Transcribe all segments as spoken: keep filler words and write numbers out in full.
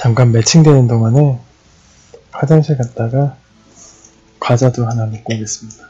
잠깐 매칭되는 동안에 화장실 갔다가 과자도 하나 먹고 오겠습니다.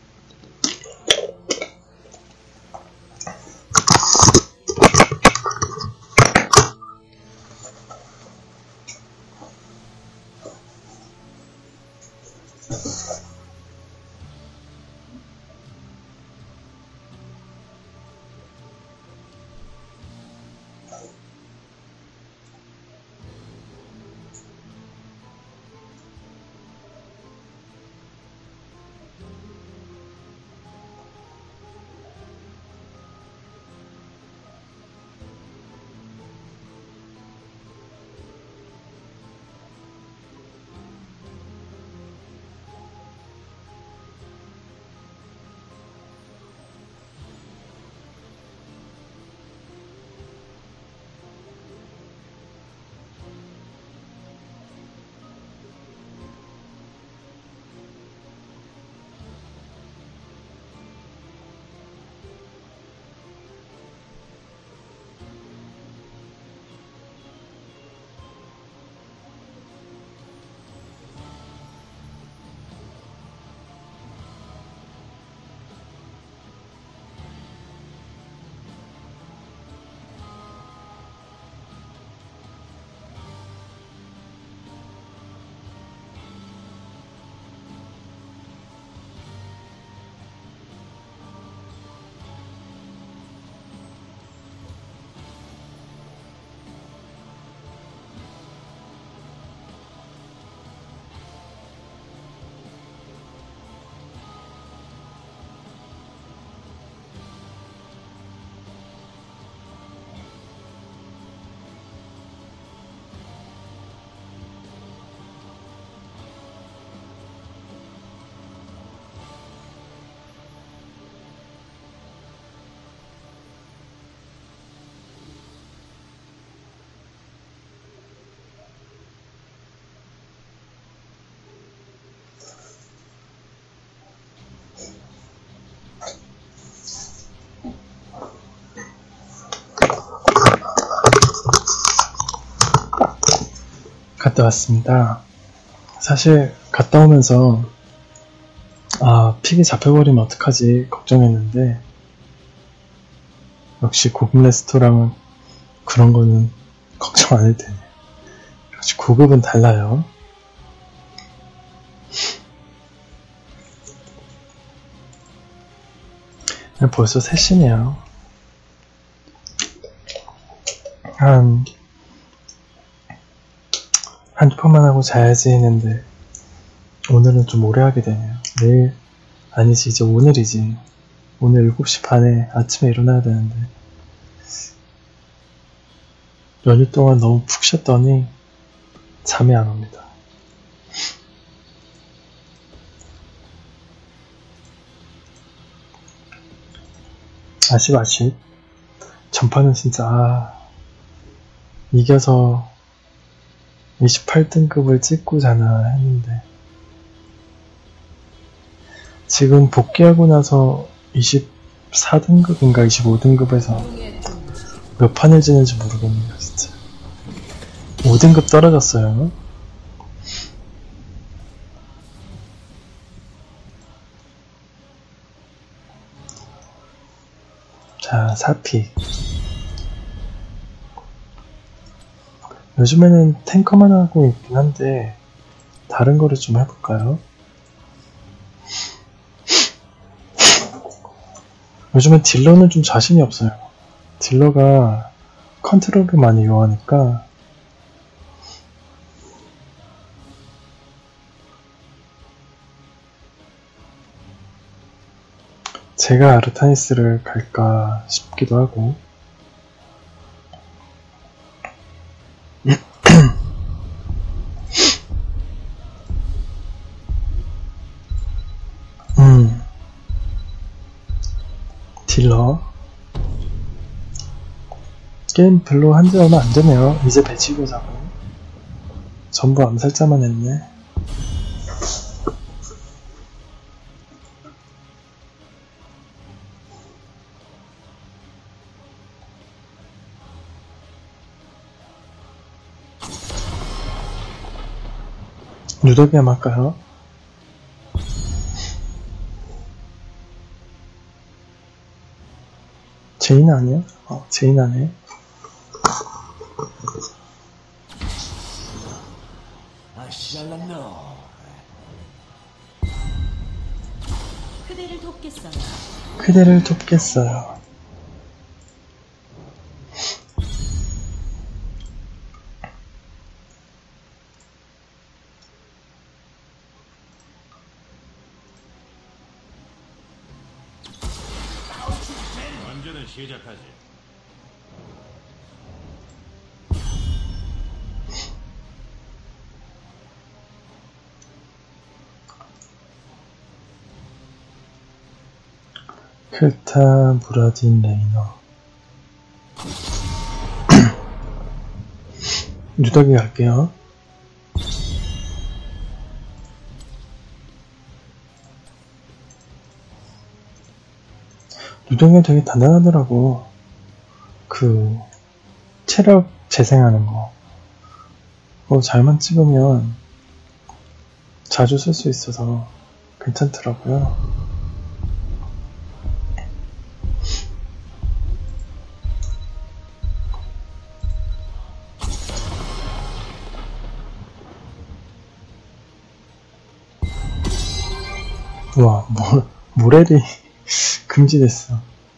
갔다 왔습니다. 사실 갔다 오면서 아 픽이 잡혀버리면 어떡하지 걱정했는데 역시 고급 레스토랑은 그런 거는 걱정 안 해도 되네. 역시 고급은 달라요. 벌써 세 시네요. 한 한 폰만 하고 자야지 했는데 오늘은 좀 오래 하게 되네요. 내일 아니지 이제 오늘이지. 오늘 일곱 시 반에 아침에 일어나야 되는데 연휴 동안 너무 푹 쉬었더니 잠이 안 옵니다. 아쉽 아쉽. 전판은 진짜 아, 이겨서 이십팔 등급을 찍고자나 했는데 지금 복귀하고 나서 이십사 등급인가 이십오 등급에서 몇 판을 지는지 모르겠네요. 진짜 오 등급 떨어졌어요. 자, 사 픽. 요즘에는 탱커만 하고 있긴 한데 다른 거를 좀 해볼까요? 요즘엔 딜러는 좀 자신이 없어요. 딜러가 컨트롤을 많이 요하니까 제가 아르타니스를 갈까 싶기도 하고 음 딜러 게임 별로 한지 얼마 안되네요. 이제 배치고 자고 전부 암살자만 했네. 누더기함 할까요? 제인 아니야? 어, 제인 아니야? 그대를 돕겠어요. 그대를 돕겠어요. 완전은 시작하지. 클타, 무라딘, 레이너. 누더기 갈게요. 누더기가 되게 단단하더라고. 그 체력 재생하는 거. 그거 잘만 찍으면 자주 쓸 수 있어서 괜찮더라고요. 우와, 모, 모렐이 금지됐어.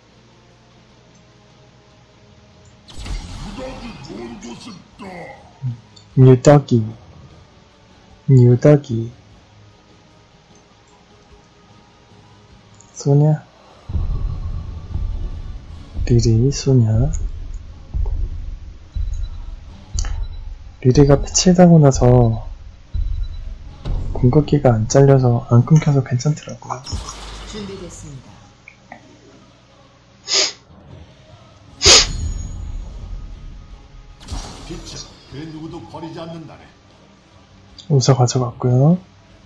뉴더기, 뉴더기. 소냐, 리리, 소냐. 리리가 패치하고 나서 공격기가 안 잘려서 안 끊겨서 괜찮더라고요. 준비됐습니다. 빛은 그 누구도 버리지 않는다네. 우서 가져갔고요.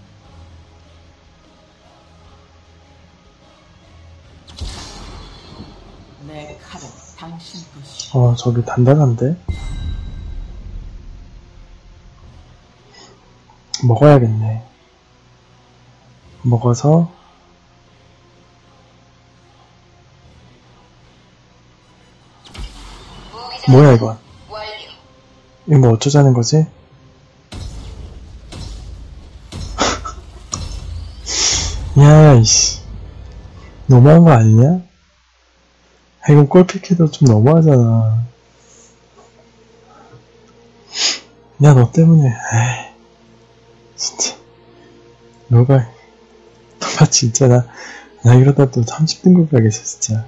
내 칼은 당신 것이. 어, 저기 단단한데? 먹어야겠네. 먹어서 뭐야 이건? 이거 뭐 어쩌자는 거지? 야, 이씨. 너무한 거 아니냐? 이건 골픽해도 좀 너무하잖아. 야, 너 때문에, 에이. 진짜. 너가, 너가 진짜 나, 나 이러다 또 삼십 등급 가겠어, 진짜.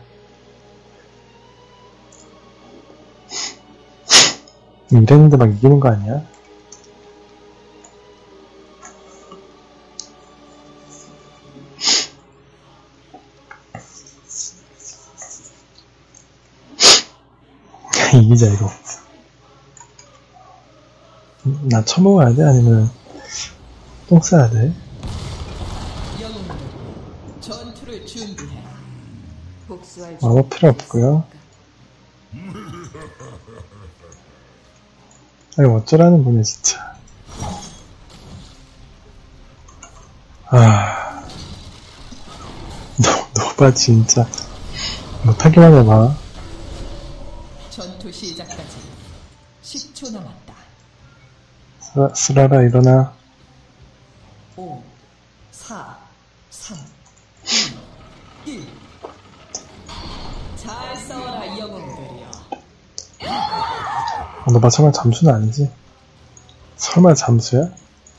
이랬는데 막 이기는 거 아니야? 이기자, 이거. 나 처먹어야 돼? 아니면 똥 싸야 돼? 전투를 준비해. 복수할 아무 필요 없고요. 아니 어쩌라는 거냐 진짜. 아, 너, 너봐 진짜 못하기만 해봐. 전투 시작까지 십 초 남았다. 쓰라, 쓰라라 일어나. 오, 사, 삼, 이, 일. 잘 싸워라 영웅들이여. 어, 너봐 설마 잠수는 아니지? 설마 잠수야?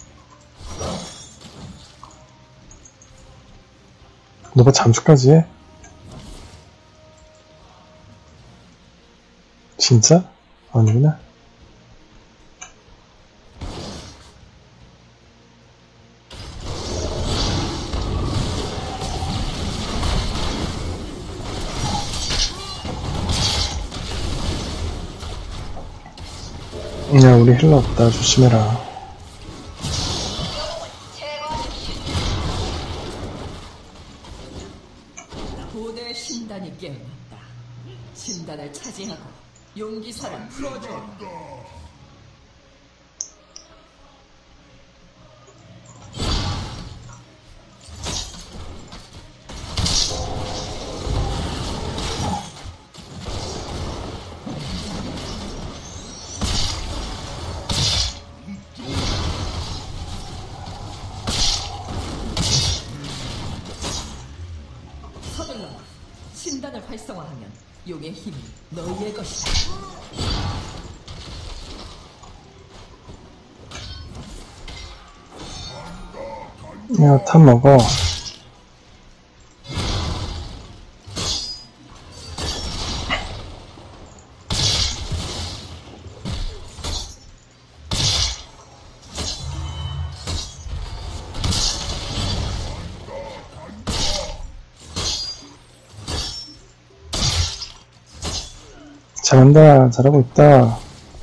너봐 잠수까지 해? 진짜? 아니구나. 야, 우리 힐러 없다. 조심해라. 고대 신단이 깨어났다. 신단을 차지하고 용기사를 풀어줘. 활성화하면 용의 힘이 너희의 것이다. 야, 탑 먹어. 잘한다. 잘하고 있다.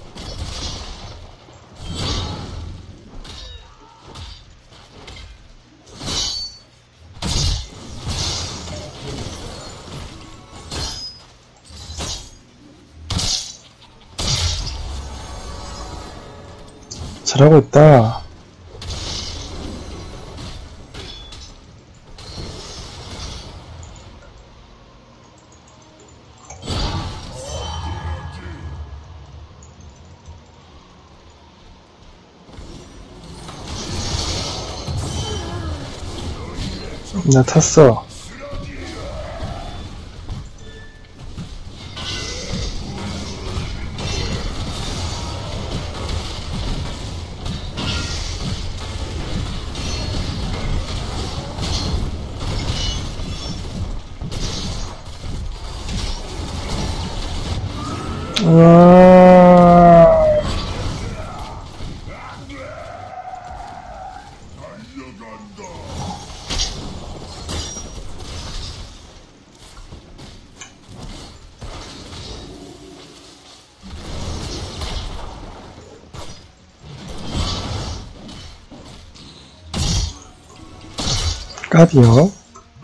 잘하고 있다. 나 탔어. 으아. 까비요.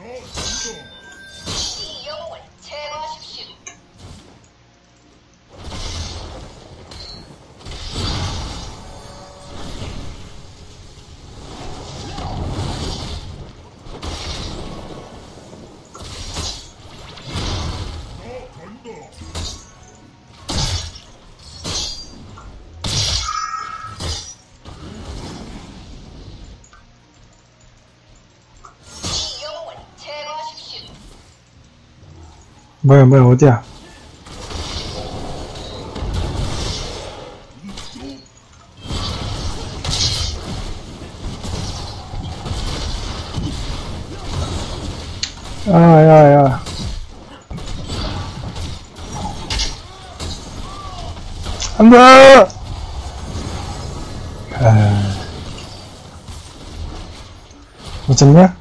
뭐야 뭐야 어디야? 아야야 안돼! 아... 못 잡냐?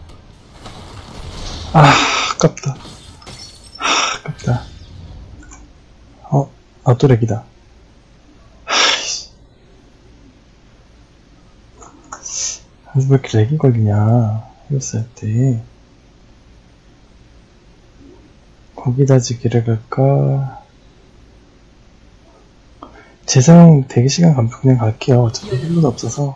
아 아깝다. 아깝다. 어? 아, 또 렉이다. 하이씨. 왜 이렇게 렉이 걸리냐, 힐스 할 때. 거기다 지기를 갈까? 재상 대기시간 감독 그냥 갈게요. 어차피 힐러도 없어서.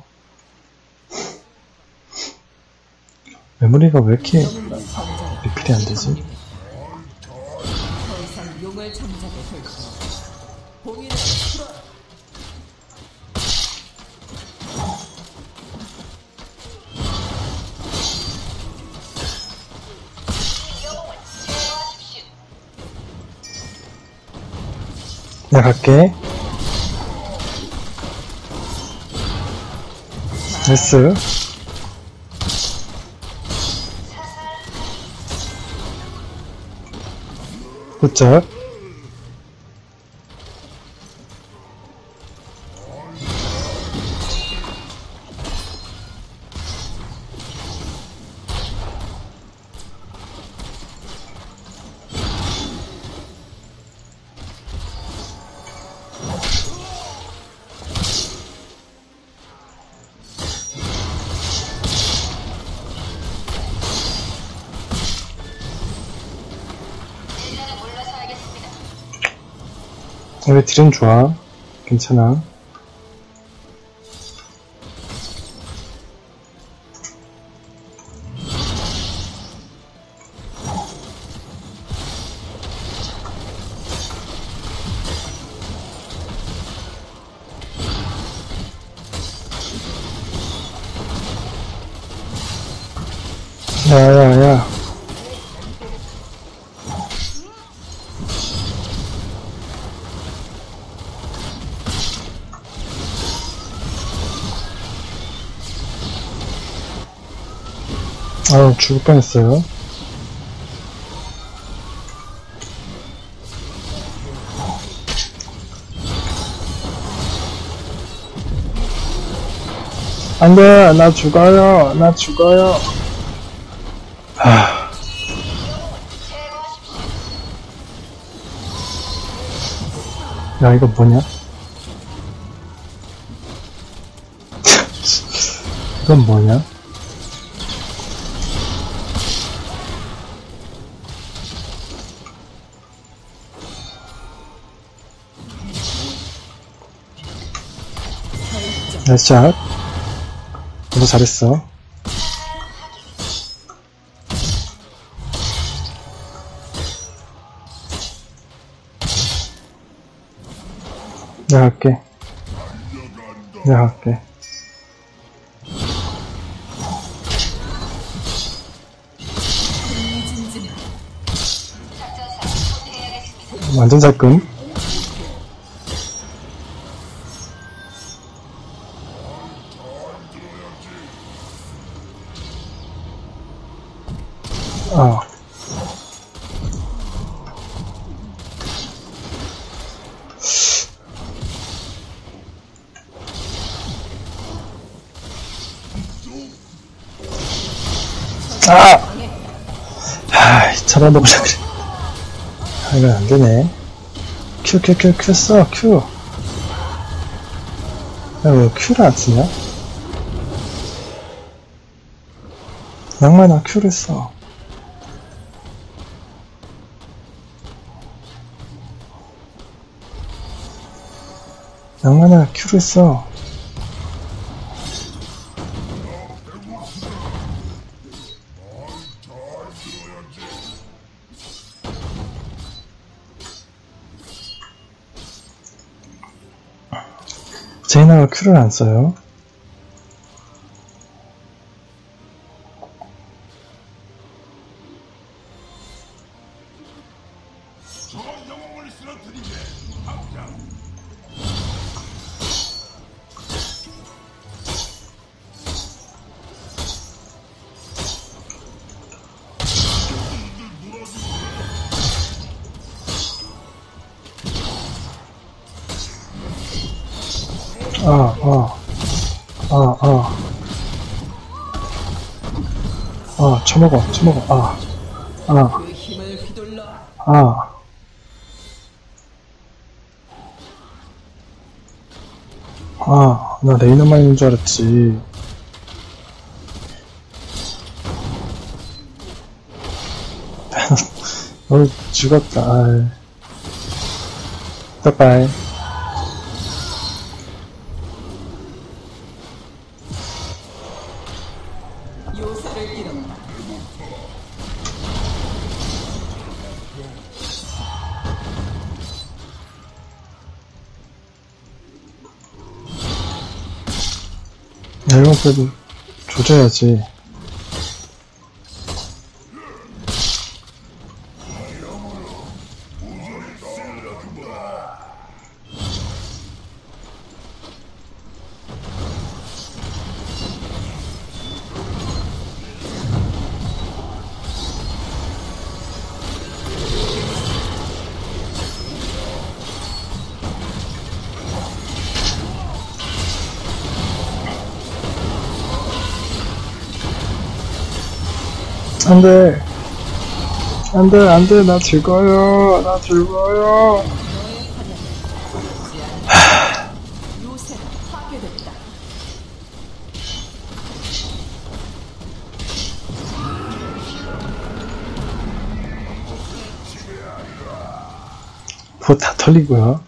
메모리가 왜 이렇게 리필이 안 되지? 더 이상 용을 잠자게 될 수 없다. 봉인을 풀어. 나 갈게. 됐어. 굿잡. 왜 딜은 좋아? 괜찮아. 야야야. 아우, 죽을 뻔했어요. 안 돼! 나 죽어요! 나 죽어요! 하... 야, 이거 뭐냐? 이건 뭐냐? 나이스샷. 너무 잘했어. 내가 할게. 내가 할게. 완전 살끔. 아. 아! 아이, 잡아먹으려 그래. 아, 이건 안 되네. 큐, 큐, 큐, 큐 써, 큐. 야, 왜 큐를 안 쓰냐? 양만아, 큐를 써. 양만아, 큐를 써. 제이나가 큐를 안 써요. 아, 아, 아, 아, 아, 쳐먹어, 쳐먹어, 아, 아, 그 힘을 휘둘러 아, 아, 나 레이너만 있는 줄 알았지. 너 죽었다, 아이. 빠이빠이. 요새를 잃었다. 야, 이건 그래도 조져야지. 안 돼. 안 돼, 안 돼. 나 죽어요. 나 죽어요. 요새가 파괴됐다. 보 다 털리고요.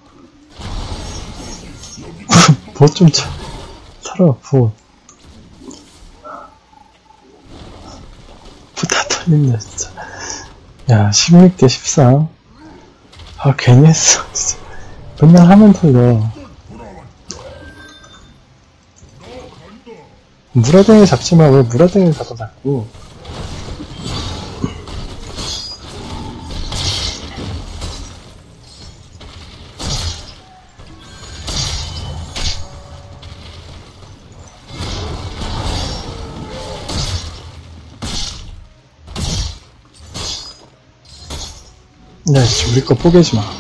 보 좀 차, 털어, 보. 보 다 털린다, 진짜. 야, 십육 대 십삼. 아, 괜히 했어, 진짜. 맨날 하면 털려. 무라댕이 잡지마. 왜 무라댕이를 잡아, 자꾸. 야, 씨, 우리 거 포기하지 마.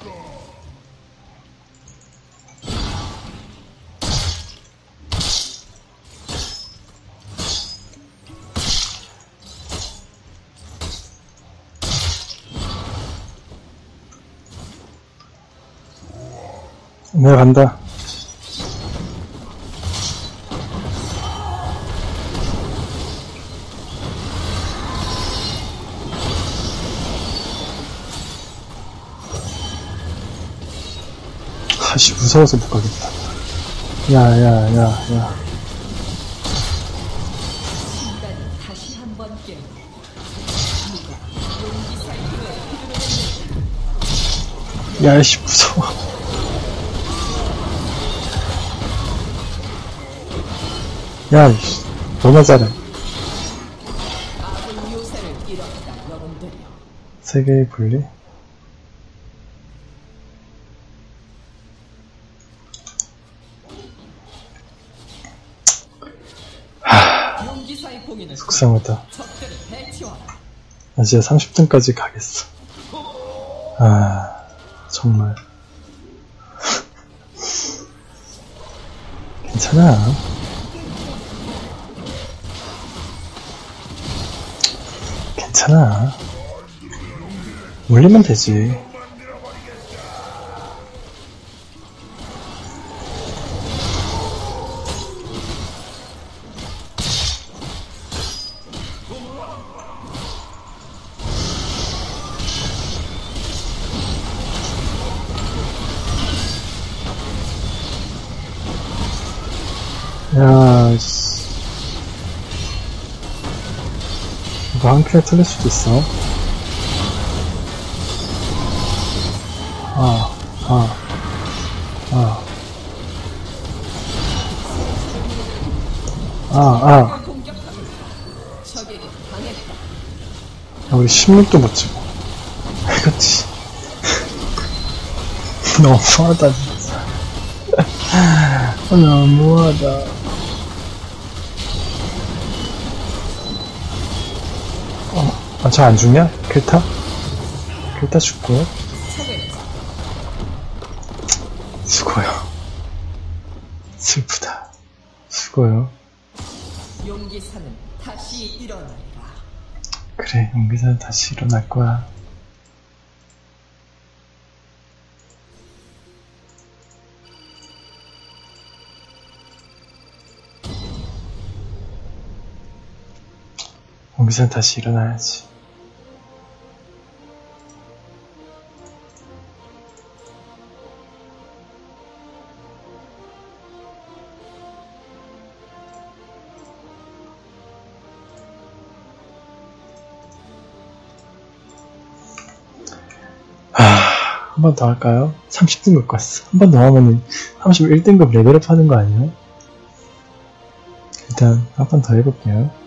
내가 간다. 아씨, 무서워서 못 가겠다. 야, 야, 야, 야. 순간이 다시 한번 깨. 야, 씨, 무서워. 야, 이씨, 너나 잘해. 아군 요새를 잃었다, 여러분들이여. 세 개의 분리? 용기사의 봉인을 속상하다. 적들을 배치하라. 나 진짜 삼십 등까지 가겠어. 아, 정말. 괜찮아. 괜찮아. 올리면 되지. 야, 씨. 이거 한 큐에 틀릴 수도 있어. 아, 아, 아. 아, 아. 적에게 당했다. 야, 우리 십육도 못 찍어. 그치. 너무하다, 진짜. 너무하다. 어, 아, 저 안 죽냐? 킬타? 킬타 죽고요. 수고요. 슬프다. 수고요. 용기사는 다시 일어나리라. 그래, 용기사는 다시 일어날 거야. 용기사는 다시 일어나야지. 한 번 더 할까요? 삼십 등급 갔어. 한 번 더 하면은 삼십일 등급 레벨업 하는 거 아니에요? 일단 한 번 더 해볼게요.